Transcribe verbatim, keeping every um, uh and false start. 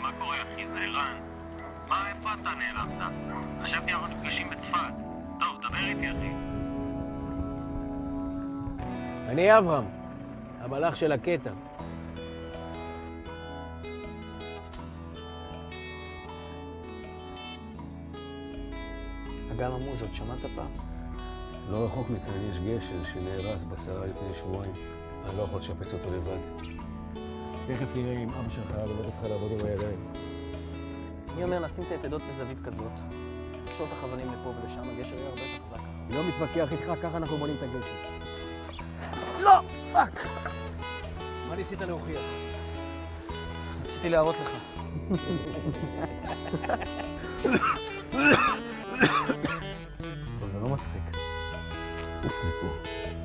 מה קורה אחי? זה ערן. מה, איפה אתה נעלמת? חשבתי אנחנו נפגשים בצפת. טוב, דבר איתי אחי. אני אברהם, המלאך של הקטע. אגם המוזות, שמעת פעם? לא רחוק מכאן יש גשר שנהרס בסערה לפני שבועיים. אני לא יכול לשפץ אותו לבד. תכף נראה אם אבא שלך ללמד אותך לעבוד עם הידיים. אני אומר, נשים את היתדות בזווית כזאת, נקשור את החבלים לפה ולשם, הגשר יהיה הרבה יותר חזק. אני לא מתווכח איתך, ככה אנחנו בונים את הגשר. לא! רק! מה ניסית להוכיח? רציתי להראות לך. טוב, זה לא מצחיק. אוף מפה.